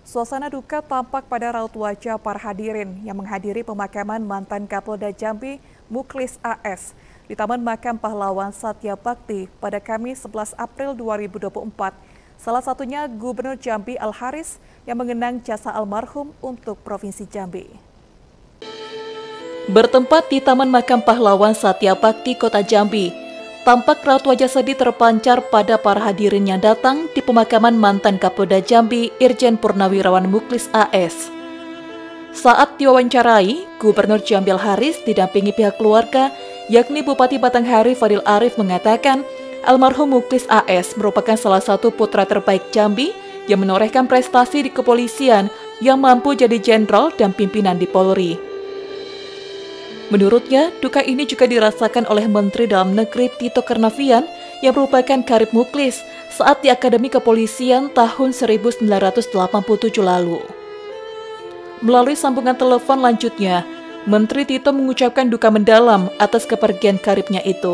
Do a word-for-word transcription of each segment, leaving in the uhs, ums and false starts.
Suasana duka tampak pada raut wajah para hadirin yang menghadiri pemakaman mantan Kapolda Jambi, Muklis A S, di Taman Makam Pahlawan Satya Bakti pada Kamis sebelas April dua ribu dua puluh empat. Salah satunya Gubernur Jambi Al-Haris yang mengenang jasa almarhum untuk Provinsi Jambi. Bertempat di Taman Makam Pahlawan Satya Bakti, Kota Jambi, tampak raut wajah sedih terpancar pada para hadirin yang datang di pemakaman mantan Kapolda Jambi, Irjen Purnawirawan Muklis A S. Saat diwawancarai, Gubernur Jambi Al-Haris didampingi pihak keluarga, yakni Bupati Batanghari Fadil Arif mengatakan, almarhum Muklis A S merupakan salah satu putra terbaik Jambi yang menorehkan prestasi di kepolisian yang mampu jadi jenderal dan pimpinan di Polri. Menurutnya, duka ini juga dirasakan oleh Menteri Dalam Negeri Tito Karnavian yang merupakan karib Muklis saat di Akademi Kepolisian tahun seribu sembilan ratus delapan puluh tujuh lalu. Melalui sambungan telepon lanjutnya, Menteri Tito mengucapkan duka mendalam atas kepergian karibnya itu.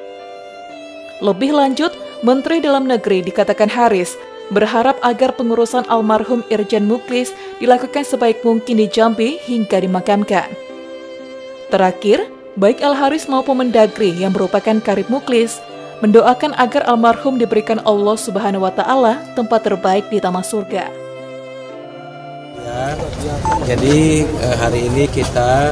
Lebih lanjut, Menteri Dalam Negeri dikatakan Haris berharap agar pengurusan almarhum Irjen Muklis dilakukan sebaik mungkin di Jambi hingga dimakamkan. Terakhir, baik Al-Haris maupun Mendagri yang merupakan karib Muklis mendoakan agar almarhum diberikan Allah Subhanahu wa Ta'ala tempat terbaik di taman surga. Ya, jadi eh, hari ini kita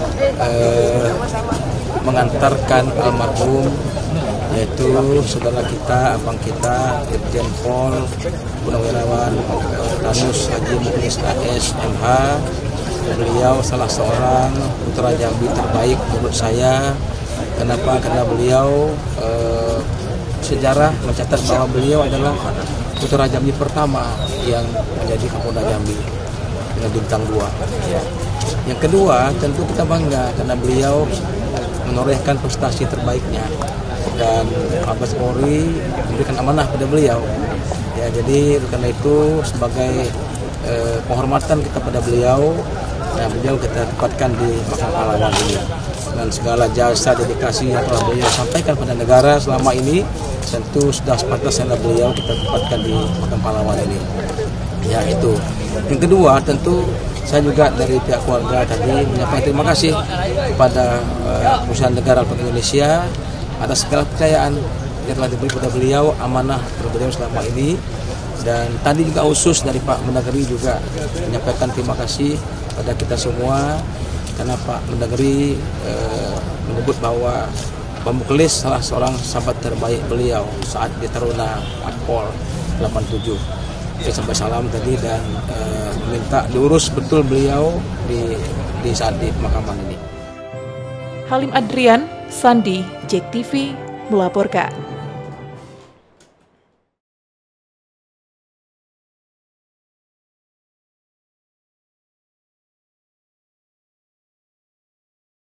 eh, mengantarkan almarhum, yaitu saudara kita, abang kita, Irjen Pol Purnawirawan Danus Haji Muklis A S M H. Beliau salah seorang putra Jambi terbaik menurut saya. Kenapa? Karena beliau eh, sejarah mencatat bahwa beliau adalah putra Jambi pertama yang menjadi Kapolda Jambi dengan bintang dua. Ya. Yang kedua, tentu kita bangga karena beliau menorehkan prestasi terbaiknya dan Mabes Polri memberikan amanah pada beliau. Ya, jadi karena itu sebagai eh, penghormatan kita pada beliau. Nah, beliau kita tempatkan di Makam Pahlawan ini dan segala jasa dedikasi yang telah beliau sampaikan pada negara selama ini tentu sudah sepantasnya beliau kita tempatkan di Makam Pahlawan ini. Ya, itu. Yang kedua, tentu saya juga dari pihak keluarga tadi menyampaikan terima kasih kepada uh, perusahaan negara Republik Indonesia atas segala kepercayaan yang telah diberi kepada beliau, amanah kepada beliau selama ini. Dan tadi juga khusus dari Pak Mendagri juga menyampaikan terima kasih pada kita semua karena Pak Mendagri eh, menyebut bahwa Pak Muklis salah seorang sahabat terbaik beliau saat di Taruna Akpol delapan puluh tujuh. Saya sampai salam tadi dan eh, meminta diurus betul beliau di, di saat di pemakaman ini. Halim Adrian, Sandi, J E K T V melaporkan.